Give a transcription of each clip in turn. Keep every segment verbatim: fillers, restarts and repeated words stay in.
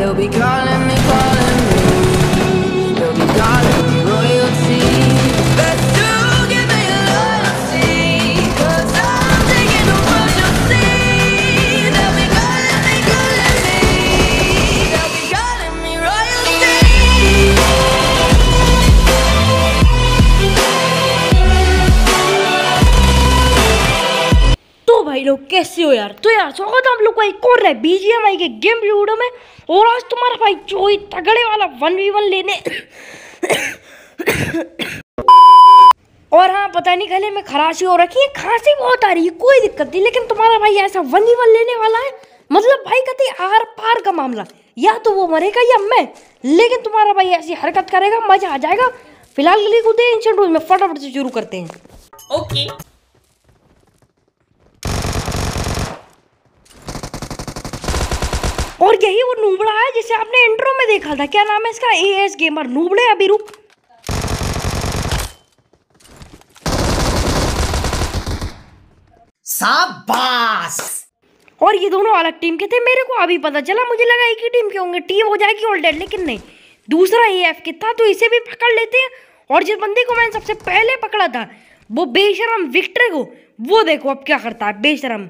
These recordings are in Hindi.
They'll be calling me, calling me. They'll be calling me royalty. Best to give me loyalty, 'cause I'm taking over your sea. They'll be calling me, calling me. They'll be calling me royalty. तो भाई लोग कैसे हो यार। तो यार स्वागत है आप लोग का एक और है बीजीएमआई के गेम वीडियो में। और आज तुम्हारा भाई जो ही तगड़े वाला वन वी वन लेने और हाँ पता नहीं गले में खराशी हो रखी है, खांसी बहुत आ रही है, कोई दिक्कत नहीं, लेकिन तुम्हारा भाई ऐसा वन वी वन लेने वाला है। मतलब भाई कहते आर पार का मामला, या तो वो मरेगा या मैं, लेकिन तुम्हारा भाई ऐसी हरकत करेगा मजा आ जाएगा। फिलहाल गली कूदे एंशिएंट रूल्स में फटाफट से शुरू करते हैं। ओके और यही वो नूबड़ा है जिसे आपने इंट्रो में देखा था, क्या नाम है इसका, एएस गेमर नूबड़े। अभी रुक, शाबाश। और ये दोनों अलग टीम के थे, मेरे को अभी पता चला, मुझे लगा एक ही टीम के होंगे, टीम हो जाएगी ऑल डेड, लेकिन नहीं, दूसरा एएफ के था, तो इसे भी पकड़ लेते हैं। और जिस बंदे को मैंने सबसे पहले पकड़ा था वो बेशरम विक्टर को, वो देखो अब क्या करता है बेशरम।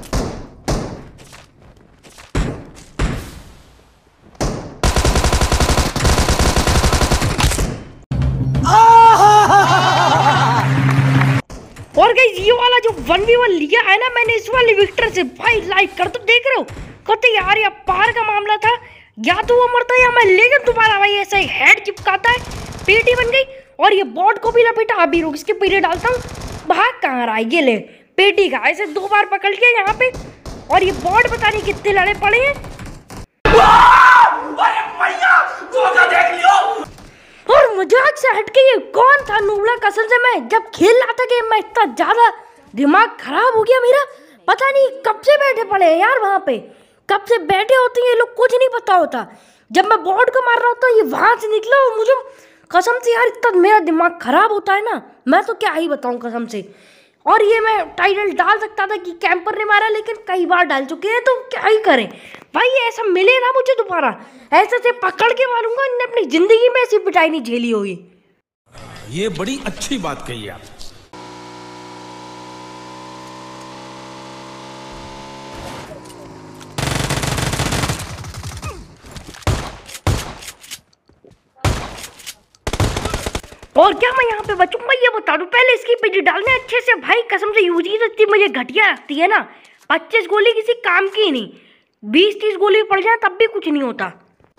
और गाइस ये वाला जो वन वी वन लिया है ना मैंने इस वाले विक्टर से, भाई लाइक कर, तो देख रहे हो कहते यार ये पार का मामला था, या तो वो मरता या मैं, लेकिन तुम्हारा भाई ऐसा ही हेड चिपकाता है, पेटी बन गई। और ये बॉट को भी लपेटा, अभी रुक इसके पीछे डालता हूँ, भाग कहाँ रहा है, ये ले पेटी का, ऐसे दो बार पकड़ के यहाँ पे। और ये बॉट पता नहीं कितने लड़े पड़े हैं। और मजाक से हटके ये कौन था नूबड़ा, कसम से मैं जब खेल रहा था गेम में इतना ज्यादा दिमाग खराब हो गया मेरा, पता नहीं कब से बैठे पड़े हैं यार वहाँ पे, कब से बैठे होते हैं ये लोग, कुछ नहीं पता होता। जब मैं बॉर्ड को मार रहा होता ये वहां से निकला, और मुझे कसम से यार इतना मेरा दिमाग खराब होता है ना, मैं तो क्या ही बताऊं कसम से। और ये मैं टाइटल डाल सकता था कि कैंपर ने मारा, लेकिन कई बार डाल चुके हैं, तो क्या ही करें भाई, ऐसा मिले ना मुझे दोबारा, ऐसे से पकड़ के मारूंगा, इन्हें अपनी जिंदगी में ऐसी पिटाई नहीं झेली होगी। ये बड़ी अच्छी बात कही आप। और क्या मैं यहाँ पे बचूंगा ये बता दूं, पहले इसकी पेटी डालने अच्छे से, भाई कसम से यूज ही तो इतनी मुझे घटिया लगती है ना, पच्चीस गोली किसी काम की ही नहीं, बीस तीस गोली पड़ जाए तब भी कुछ नहीं होता।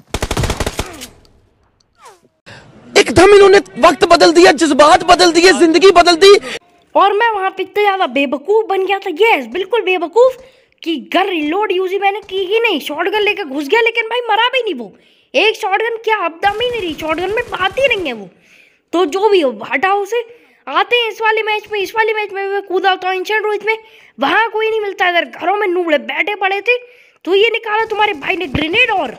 एकदम इन्होंने वक्त बदल दिया, जज्बात बदल दिए, जिंदगी बदल दी। और मैं वहां पे इतना ज्यादा बेवकूफ बन गया था, यस बिल्कुल बेवकूफ, कि गन रिलोड यूज ही मैंने की ही नहीं, शॉटगन लेकर घुस गया, लेकिन भाई मरा भी नहीं वो, एक शॉटगन क्या अपदम ही नहीं रही, शॉटगन में बात ही नहीं है वो, तो जो भी हो हटाओ उसे। आते हैं इस वाले मैच में, इस वाले मैच में मैं कूदा होता हूँ एंशिएंट रूल्स में, वहाँ कोई नहीं मिलता, इधर घरों में नूबड़े बैठे पड़े थे, तो ये निकाला तुम्हारे भाई ने ग्रेनेड। और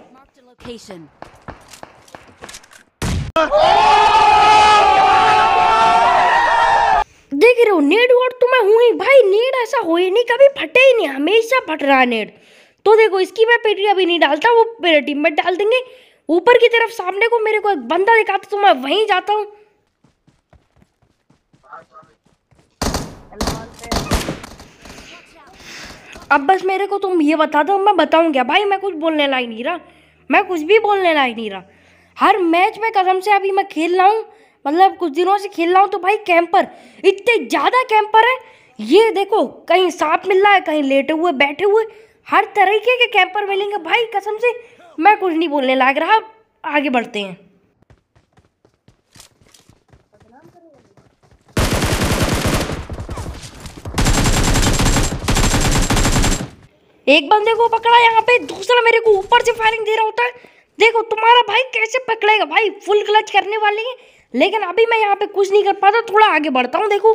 देख रहे हो नेड वोड तो मैं हूँ ही भाई, नेड ऐसा हो ही नहीं, कभी फटे ही नहीं, हमेशा फट रहा है नेड। तो देखो इसकी मैं पेटी अभी नहीं डालता, वो मेरे टीम में डाल देंगे। ऊपर की तरफ सामने को मेरे को एक बंदा दिखाता तो मैं वहीं जाता हूँ। अब बस मेरे को तुम ये बता दो, मैं बताऊं क्या भाई, मैं कुछ बोलने लायक नहीं रहा, मैं कुछ भी बोलने लायक नहीं रहा। हर मैच में कसम से अभी मैं खेल रहा हूँ, मतलब कुछ दिनों से खेल रहा हूँ, तो भाई कैंपर इतने ज़्यादा कैंपर है, ये देखो कहीं सांप मिल रहा है, कहीं लेटे हुए बैठे हुए, हर तरीके के कैंपर मिलेंगे भाई, कसम से मैं कुछ नहीं बोलने लायक रहा। आगे बढ़ते हैं। एक बंदे को पकड़ा यहाँ पे, दूसरा मेरे को ऊपर से फायरिंग दे रहा होता है, देखो तुम्हारा भाई कैसे पकड़ेगा भाई, फुल क्लच करने वाले हैं, लेकिन अभी मैं यहाँ पे कुछ नहीं कर पाता, थोड़ा आगे बढ़ता हूँ। देखो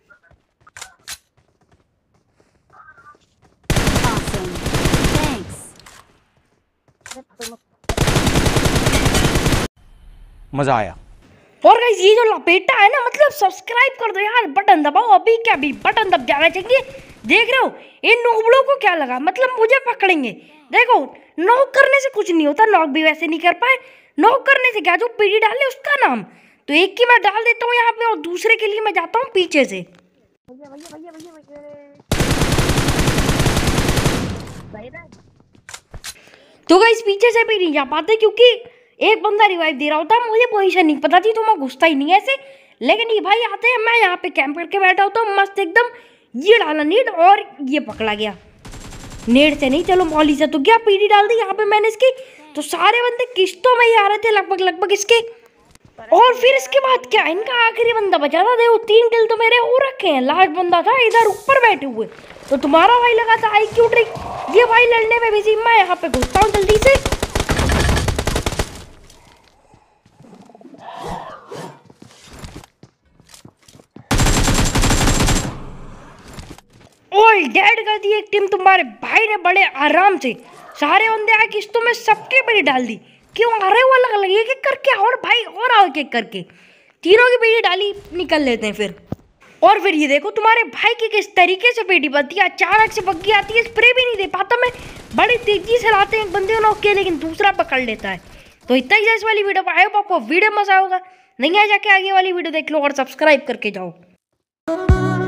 मजा आया। और गाइस ये जो लपेटा है ना, मतलब सब्सक्राइब कर दो यार, बटन दबाओ, अभी क्या अभी बटन दब जाना चाहिए, देख रहे हो इन नोबलों को क्या लगा, मतलब मुझे पकड़ेंगे। देखो नॉक करने से कुछ नहीं होता, नॉक भी वैसे नहीं कर पाए, नॉक करने से क्या, जो पीडी डाले उसका नाम। तो एक की मैं डाल देता हूँ यहाँ पे और दूसरे के लिए मैं जाता हूँ पीछे से। तो गाइस पीछे से भी नहीं जा पाते क्योंकि एक बंदा रिवाइव दे रहा होता, मुझे पोजीशन नहीं पता थी तो मैं घुसता ही नहीं ऐसे। लेकिन ये भाई आते हैं, मैं यहाँ पे कैंप करके बैठा होता हूँ मस्त एकदम, ये डाला नीड और ये पकड़ा गया। नेड से नहीं, चलो मौली से तो क्या, पीडी डाल दी यहाँ पे मैंने इसकी। तो सारे बंदे किश्तों में ही आ रहे थे लगभग लगभग इसके। और फिर इसके बाद क्या, इनका आखिरी बंदा बचा था। देखो तीन किल तो मेरे हो रखे हैं, लास्ट बंदा था इधर ऊपर बैठे हुए। तो तुम्हारा भाई लगा था आई क्यू ट्रिक, ये भाई लड़ने में बिजी। मैं यहाँ पे घुसता हूँ जल्दी से। ऑल डेड कर दी एक टीम तुम्हारे भाई ने बड़े आराम से। सारे बंदे आए किस्तों में सबके पीढ़ी डाल दी। क्यों आ रहे हो अलग अलग एक एक करके, और भाई और आओ एक एक करके, तीनों की पीढ़ी डाली, निकल लेते हैं फिर। और फिर ये देखो तुम्हारे भाई की किस तरीके से पेटी बनती है, अचानक से बग्गी आती है, स्प्रे भी नहीं दे पाता मैं, बड़ी तेजी से लाते हैं एक बंदे को नॉक किया लेकिन दूसरा पकड़ लेता है। तो इतना ही इस वाली वीडियो पर आए, आपको वीडियो मजा होगा, नहीं आ जाके आगे वाली वीडियो देख लो और सब्सक्राइब करके जाओ।